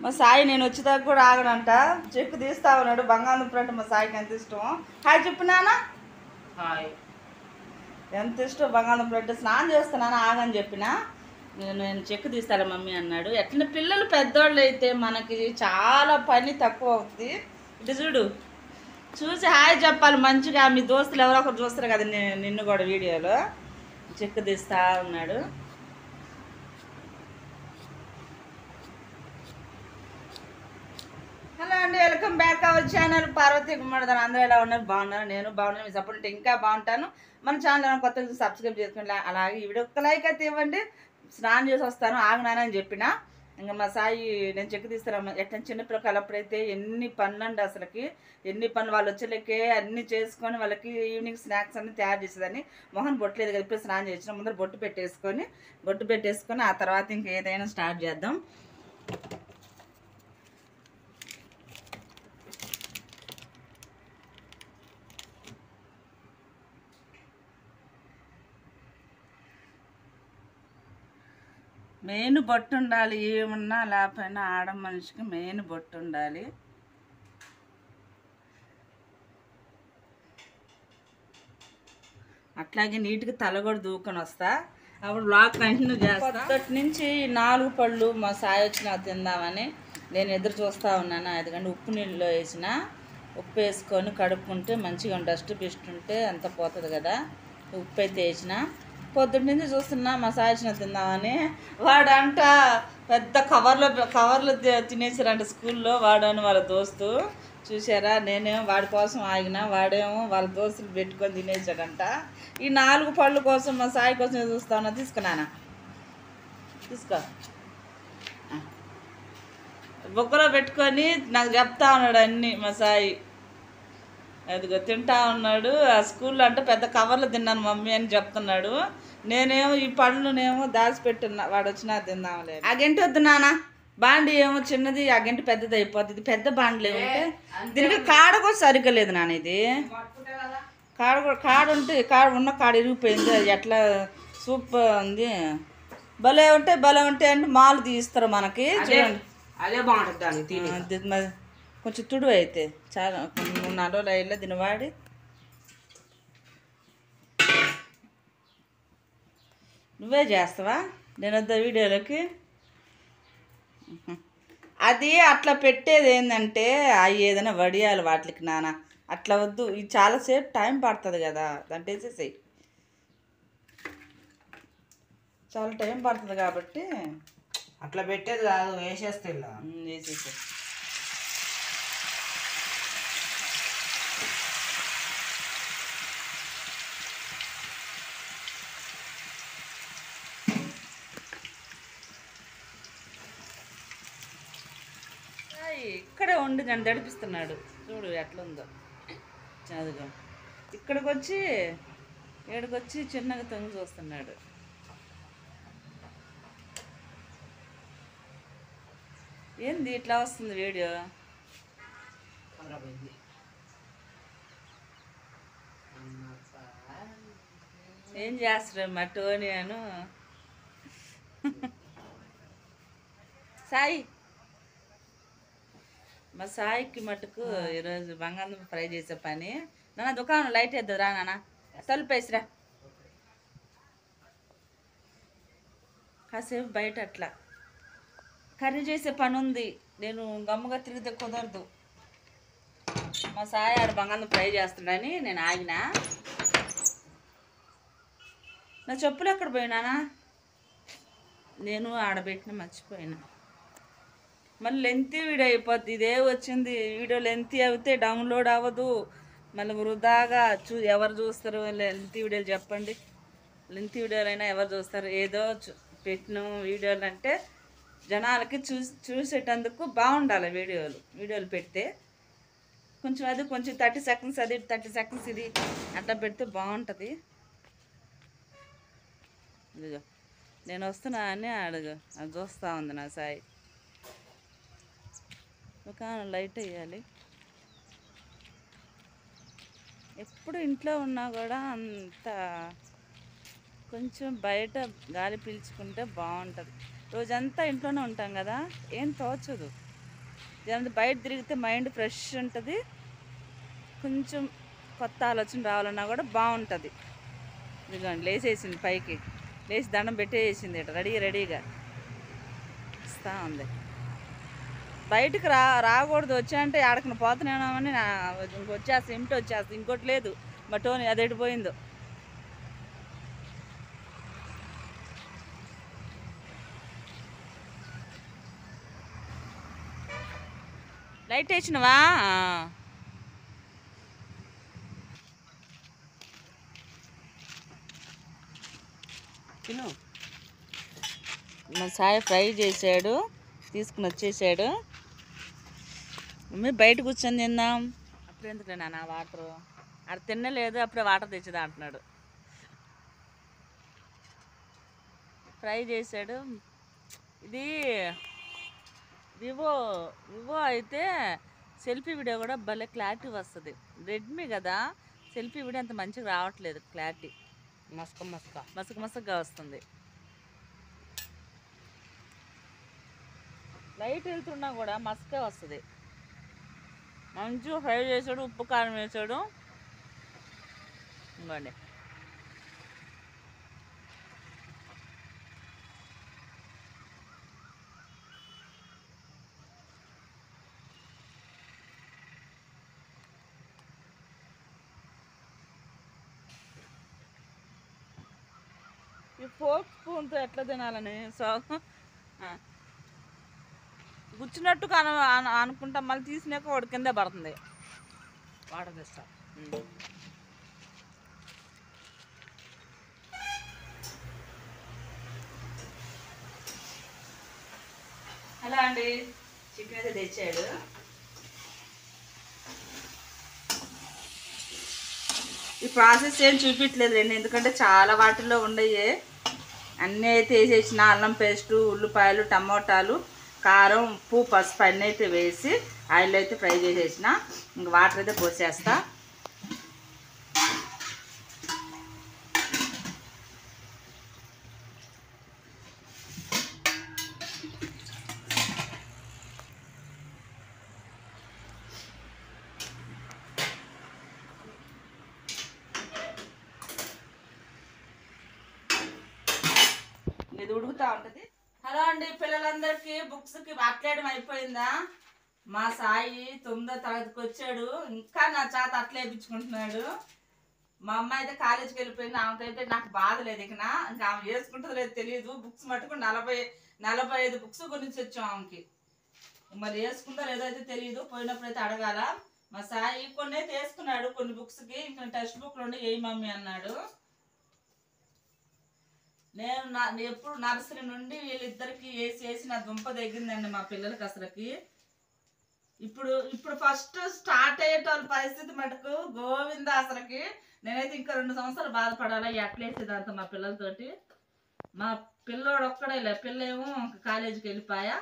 మా సాయి నేను వచ్చేదాకా కూడా ఆగనంట. చెక్కు తీస్తా ఉన్నాడు. బంగాళదుంపలు అంటే మా సాయికి ఎంత ఇష్టం. హాయ్ చెప్పు నాన్న. హాయ్. ఎంత ఇష్టం బంగాళదుంపలు అంటే. స్నానం చేస్తున్నాను ఆగని చెప్పిన. నేను చెక్కు తీస్తాను మమ్మీ అన్నాడు. ఎట్లా పిల్లలు పెద్దోళ్ళు అయితే మనకి చాలా పని తక్కువ అవుతుంది. ఇటు చూడు, చూసి హాయ్ చెప్పాలి మంచిగా. మీ దోస్తులు ఎవరో ఒకరు చూస్తారు కదా నిన్ను కూడా వీడియోలో. చెక్కు తీస్తా ఉన్నాడు. హలో అండి, welcome back our channel Parvati గుమ్మడిదాన్ని. అందరూ ఎలా ఉన్నారు? బాగున్నారు. నేను బాగున్నాను. మీ సపోర్ట్ ఉంటే ఇంకా బాగుంటాను. మన ఛానల్ కొత్తగా సబ్స్క్రైబ్ చేసుకుని అలాగే ఈ వీడియో ఒక లైక్ అయితే ఇవ్వండి. స్నానం చేసి వస్తాను ఆగినానని చెప్పిన. ఇంకా మా సాయి నేను చెక్కు తీస్తాను. ఎట్లా చిన్నపిల్లకి అప్పుడైతే ఎన్ని పనులు అండి అసలుకి. ఎన్ని పనులు వాళ్ళు వచ్చేలకే అన్నీ చేసుకొని వాళ్ళకి ఈవినింగ్ స్నాక్స్ అన్నీ తయారు చేసేదని. మొహన్ బొట్టలేదు కదా, ఇప్పుడు స్నానం చేసిన ముందర బొట్టు పెట్టేసుకొని ఆ తర్వాత ఇంకేదైనా స్టార్ట్ చేద్దాం. మెయిన్ బొట్టు ఉండాలి. ఏమన్నా లేకపోయినా ఆడ మనిషికి మెయిన్ బొట్టు ఉండాలి. అట్లాగే నీట్గా తల కూడా దూకొని వస్తా. అప్పుడు బ్లాగ్ కంటిన్యూ చేస్తా. పొద్దుటి నుంచి 4 పళ్ళు మా సాయి వచ్చిన తిందామని నేను ఎదురు చూస్తూ ఉన్నాను. ఎందుకంటే ఉప్పు నీళ్ళలో వేసిన ఉప్పు వేసుకొని కడుక్కుంటే మంచిగా డస్ట్ బిస్ట్ ఉంటే అంత పోతుంది కదా. ఉప్పు అయితే వేసిన పొద్దుటి నుంచి చూస్తున్నా మా సాయి వచ్చిన తిందామని. వాడంట పెద్ద కవర్లు తినేసారంట స్కూల్లో. వాడని వాళ్ళ దోస్తు చూసారా. నేనేమో వాడి కోసం ఆగిన, వాడేమో వాళ్ళ దోస్తులు పెట్టుకొని తినేసాడంట. ఈ 4 పళ్ళు కోసం మా సాయి కోసం చూస్తా ఉన్నా. తీసుకున్నానా, తీసుకో. బొక్కలో పెట్టుకొని నాకు చెప్తా ఉన్నాడు అన్నీ మా సాయి. అదిగో తింటా ఉన్నాడు. ఆ స్కూల్లో అంటే పెద్ద కవర్లు తిన్నాను మమ్మీ అని చెప్తున్నాడు. నేనేమో ఈ పళ్ళునేమో దాచిపెట్టున్నా, వాడు వచ్చినా తిందాంలే. ఆ గంట వద్దు నాన్న, బాండి ఏమో చిన్నది, ఆ గంట పెద్దది అయిపోతుంది. పెద్ద బాండ్లు ఏమంటే దీనికి కాడ కూడా సరిగ్గా లేదు నాన్న. ఇది కాడ ఉంటే ఉన్న కాడ ఇరిగిపోయింది. అది ఎట్లా సూపర్ ఉంది. భలే ఉంటే అంటే మాలు తీస్తారు మనకి. చూడండి అదే బాగుంటుంది. మరి కొంచెం తుడు అయితే చాలా 3-4 రోజులు అయ్యలే దీన్ని వాడి. నువ్వే చేస్తావా? నేను వద్ద వీడియోలోకి. అది అట్లా పెట్టేది ఏంటంటే అవి ఏదైనా వడియాలి వాటికి నాన్న. అట్లా వద్దు, ఇది చాలాసేపు టైం పడుతుంది కదా. దాంట్లో వేసేసాయి, చాలా టైం పడుతుంది కాబట్టి అట్లా పెట్టేది కాదు, వేసేస్తే వేసేసాయి. ఇక్కడే ఉండి నన్ను దడిపిస్తున్నాడు. చూడు ఎట్లుందో చదువుగా. ఏడుకొచ్చి చిన్నగా తొంగి చూస్తున్నాడు. ఏంది ఇట్లా వస్తుంది వీడియో? ఏం చేస్తారు మా టోనియాను సాయి. మా సాయికి మటుకు ఈరోజు బంగాళదుంప ఫ్రై చేసే పని. నాన్న దుకాణం లైట్ వేద్దు రా నాన్న, తలుపు వేసిరా. కాసేపు బయట అట్లా కర్రీ చేసే పని ఉంది. నేను గమ్ముగా తిరిగితే కుదరదు. మా సాయి ఆడ బంగాళదుంప ఫ్రై చేస్తున్నాడని నేను ఆగినా. నా చెప్పులు ఎక్కడ పోయినానా? నేను ఆడబెట్టిన మర్చిపోయినా. మళ్ళీ లెంతీ వీడియో అయిపోద్ది. ఇదే వచ్చింది వీడియో లెంతీ అయితే డౌన్లోడ్ అవ్వదు. మళ్ళీ వృధాగా ఎవరు చూస్తారు లెంతీ వీడియోలు? చెప్పండి. లెంతీ వీడియోలు అయినా ఎవరు చూస్తారు? ఏదో పెట్టిన వీడియోలు అంటే జనాలకి చూసేటందుకు బాగుండాలి. వీడియోలు పెడితే కొంచెం 30 సెకండ్స్ అది 30 సెకండ్స్ ఇది అట్లా పెడితే బాగుంటుంది. ఇదిగో నేను వస్తున్నా అని అడుగు, అది చూస్తూ ఉంది నా సాయి. దుకాణం లైట్ వేయాలి. ఎప్పుడు ఇంట్లో ఉన్నా కూడా అంత కొంచెం బయట గాలి పీల్చుకుంటే బాగుంటుంది. రోజంతా ఇంట్లోనే ఉంటాం కదా, ఏం తోచదు. జనం బయట తిరిగితే మైండ్ ఫ్రెష్ ఉంటుంది, కొంచెం కొత్త ఆలోచన రావాలన్నా కూడా బాగుంటుంది. ఇదిగోండి లేచేసింది, పైకి లేచి దండం పెట్టేసింది, ఇట రెడీగా ఇస్తా ఉంది. బయటకు రాకూడదు, వచ్చాయంటే ఆడకన పోతున్నామని వచ్చేస్తా, ఇంటి వచ్చేస్తా, ఇంకోటి లేదు. మా టోని అది ఎడిపోయిందో. లైట్ వేసినవా? తిను. మా సాయి ఫ్రై చేశాడు, తీసుకుని వచ్చేసాడు. మమ్మీ బయట కూర్చొని తిందాం. అప్పుడు ఎందుకులే నాన్న వాటరు, అక్కడ తినలేదు, అప్పుడే వాటర్ తెచ్చిదా అంటున్నాడు. ఫ్రై చేశాడు. ఇది వివో అయితే సెల్ఫీ వీడియో కూడా భలే క్లారిటీ వస్తుంది. రెడ్మీ కదా, సెల్ఫీ వీడియో అంత మంచిగా రావట్లేదు, క్లారిటీ మసకగా వస్తుంది. లైట్ వెళ్తున్నా కూడా మసకే వస్తుంది. మంచిగా ఫ్రై చేసాడు, ఉప్పు కారం వేసాడు. ఇంకోండి ఈ ఫోర్క్ స్పూన్తో ఎట్లా తినాలని గుచ్చినట్టు అనుకుంటాం, మళ్ళీ తీసినాక వాడు కింద పడుతుంది. వాటర్ తెస్తా. అలా అండి, చికెన్ అయితే తెచ్చాడు. ఈ ప్రాసెస్ ఏం చూపించలేదు అండి, ఎందుకంటే చాలా వాటిల్లో ఉండయి. అన్నీ అయితే వేసేసిన, అల్లం పేస్టు, ఉల్లిపాయలు, టమోటాలు, కారం, ఉప్పు, పసుపు అన్నీ అయితే వేసి ఆయిల్ అయితే ఫ్రై చేసేసిన. ఇంక వాటర్ అయితే పోసేస్తా. ఇది ఉడుకుతూ ఉంటుంది. హలో అండి, పిల్లలందరికీ బుక్స్కి అట్లేయడం అయిపోయిందా? మా సాయి 9వ తరగతికి వచ్చాడు, ఇంకా నా చేత అట్లా వేయించుకుంటున్నాడు. మా అమ్మ అయితే కాలేజీకి వెళ్ళిపోయింది. ఆమెకైతే నాకు బాధ లేదు, ఇంకా ఆమె వేసుకుంటుందో లేదు తెలియదు. బుక్స్ మటుకు 45 బుక్స్ గురించి వచ్చాం ఆమెకి. మరి వేసుకుందో లేదో అయితే తెలియదు, పోయినప్పుడు అయితే అడగాల. మా సాయి కొన్ని అయితే వేసుకున్నాడు, కొన్ని బుక్స్కి. ఇంకా టెక్స్ట్ బుక్లు ఉండి ఏ మమ్మీ అన్నాడు. నేను ఎప్పుడు నర్సరీ నుండి వీళ్ళిద్దరికి వేసి నా దుంప తగ్గిందండి మా పిల్లలకి అసలుకి. ఇప్పుడు ఫస్ట్ స్టార్ట్ అయ్యేటోళ్ళ పరిస్థితి మటుకు గోవింద అసలుకి. నేనైతే ఇంకా 2 సంవత్సరాలు బాధపడాలా ఎట్లేసేదంతా మా పిల్లలతోటి. మా పిల్లోడు ఒక్కడే లే, పిల్ల ఏమో కాలేజీకి వెళ్ళిపోయా.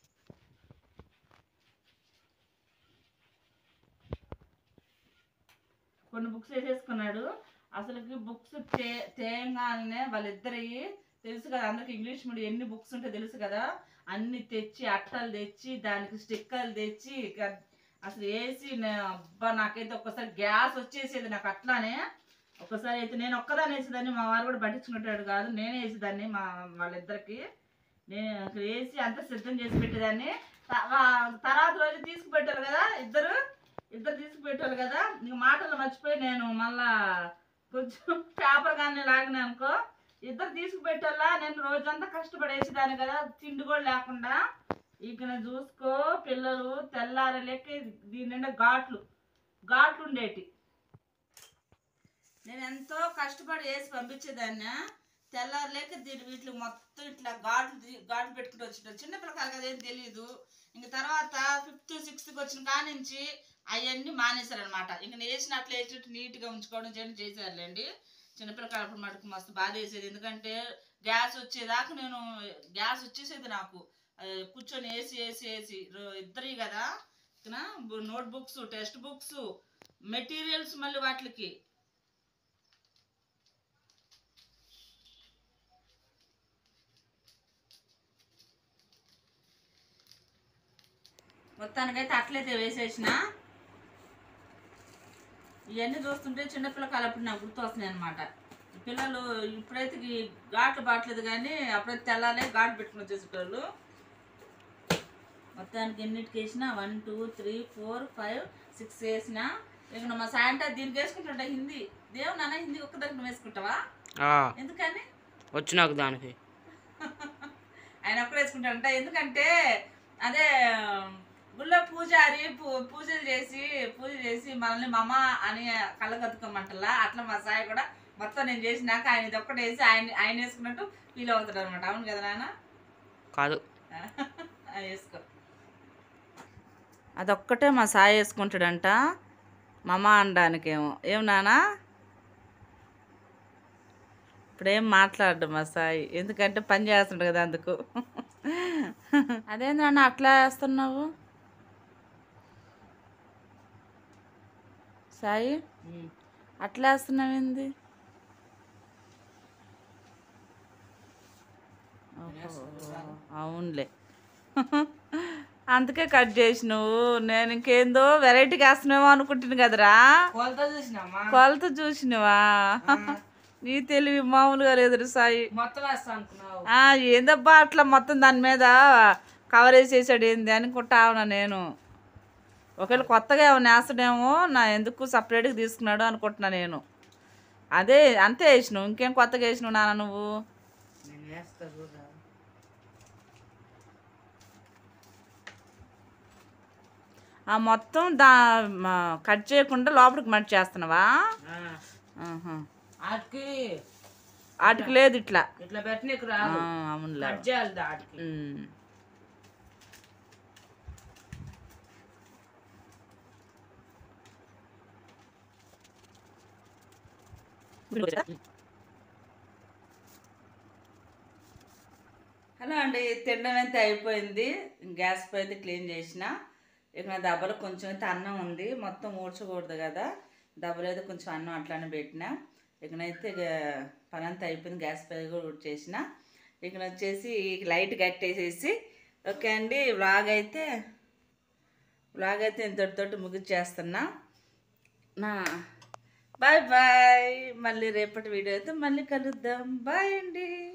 కొన్ని బుక్స్ వేసేసుకున్నాడు. అసలుకి బుక్స్ తేయంగానే వాళ్ళిద్దరి తెలుసు కదా, అందరికి ఇంగ్లీష్ మీడియం ఎన్ని బుక్స్ ఉంటే తెలుసు కదా, అన్ని తెచ్చి అట్టలు తెచ్చి దానికి స్టిక్కర్లు తెచ్చి అసలు వేసి అబ్బా నాకైతే ఒక్కసారి గ్యాస్ వచ్చేసేది నాకు. అట్లానే ఒక్కసారి అయితే నేను ఒక్కదాన్ని వేసేదాన్ని, మా వారు కూడా పట్టించుకుంటాడు కాదు, నేనే వేసేదాన్ని వాళ్ళిద్దరికి. నేను వేసి అంతా సిద్ధం చేసి పెట్టేదాన్ని. తర్వాత రోజు తీసుకుపెట్టారు కదా, ఇద్దరు తీసుకుపెట్టారు కదా, ఇంక మాటలు మర్చిపోయి నేను మళ్ళా కొంచెం పేపర్ కానీ లాగినా అనుకో, ఇద్దరు తీసుకుపెట్టాలా. నేను రోజంతా కష్టపడేసేదాన్ని కదా, తిండి కూడా లేకుండా. ఇక నేను చూసుకో, పిల్లలు తెల్లారలేక దీని నిండా ఘాట్లు ఉండేటి. నేను ఎంతో కష్టపడి వేసి పంపించేదాన్ని. తెల్లారలేక వీటికి మొత్తం ఇట్లా ఘాట్లు పెట్టుకుంటూ వచ్చింటారు. చిన్నపిల్లకాయలు కదా, ఏం తెలియదు. ఇంక తర్వాత 5th 6th వచ్చిన కానించి అవన్నీ మానేశారనమాట. ఇంక నేను వేసినట్లు వేసినట్టు నీట్గా ఉంచుకోవడం చేయడం చేశారులేండి. చిన్నపిల్లకాయలప్పుడు మటుకు మస్తు బాధ వేసేది, ఎందుకంటే గ్యాస్ వచ్చేదాకా నేను గ్యాస్ వచ్చేసేది నాకు. కూర్చొని వేసి ఇద్దరి కదా, notebooks, textbooks, materials, మళ్ళీ వాటికి మొత్తానికైతే అట్లయితే వేసేసిన. ఇవన్నీ చూస్తుంటే చిన్నపిల్ల కాలప్పుడు నాకు గుర్తు వస్తున్నాయి అనమాట. పిల్లలు ఇప్పుడైతే ఘాట్లు బాట్లేదు కానీ అప్పుడైతే తెల్లాలే ఘాటు పెట్టుకుని వచ్చేసేటోళ్ళు. మొత్తానికి ఎన్నిటికి వేసిన 1 2 3 4 5 6 వేసిన. ఇక మా సాయంట దీనికి వేసుకుంటుంటా హిందీ. దేవు నాన్న హిందీ ఒక్కదానికి నువ్వు వేసుకుంటావా? ఎందుకని వచ్చు నాకు దానికి. ఆయన ఒక్కడ వేసుకుంటాడంట. ఎందుకంటే అదే గుళ్ళో పూజారి పూజ చేసి మనల్ని మమ అని కళ్ళగత్తుకోమంటలా. అట్లా మా సాయి కూడా మొత్తం నేను చేసినాక ఆయన ఇది ఒక్కటి వేసి ఆయన వేసుకున్నట్టు ఫీల్ అవుతాడు అనమాట. అవును కదా నాన్న? కాదు వేసుకో. అదొక్కటే మా సాయి వేసుకుంటాడంట మమ అనడానికేమో. ఏం నానా? ఇప్పుడేం మాట్లాడు మా సాయి, ఎందుకంటే పని చేస్తుండు కదా అందుకు. అదేంటి నాన్న అట్లా వేస్తున్నావు సాయి? అట్లా వేస్తున్నావు ఏంది? అవునులే. అందుకే కట్ చేసినావు. నేను ఇంకేందో వెరైటీగా వేస్తున్నావో అనుకుంటున్నాను కదరా. కొలత చూసినవా? నీ తెలివి మామూలుగా లేదు సాయి. ఏందబ్బా అట్లా మొత్తం దాని మీద కవర్ వేసేసాడు ఏంది అనుకుంటా ఉన్నా నేను. ఒకవేళ కొత్తగా ఏమైనా వేస్తాడేమో నా ఎందుకు సపరేట్గా తీసుకున్నాడు అనుకుంటున్నా నేను. అదే అంతే వేసినావు, ఇంకేం కొత్తగా వేసినావు నాన్న నువ్వు? మొత్తం కట్ చేయకుండా లోపలికి మట్ చేస్తున్నావా? వాటికి లేదు ఇట్లా ఇట్లా పెట్టనీకు రాదు. అవునులే. హలో అండి, తినడం అయితే అయిపోయింది. గ్యాస్ పై అయితే క్లీన్ చేసిన. ఇక నా దెబ్బలో కొంచెం అయితే అన్నం ఉంది, మొత్తం ఊడ్చకూడదు కదా. దెబ్బలో అయితే కొంచెం అన్నం అట్లానే పెట్టిన. ఇకనైతే పని అంతా అయిపోయింది. గ్యాస్ పై కూడా ఊడ్చేసిన. ఇక వచ్చేసి లైట్ కట్టేసేసి ఓకే అండి. వ్లాగ్ అయితే ఇంతటితోటి ముగిచ్చేస్తున్నా. Bye bye. మళ్ళీ రేపటి వీడియో అయితే మళ్ళీ కలుద్దాం. బాయ్ అండి.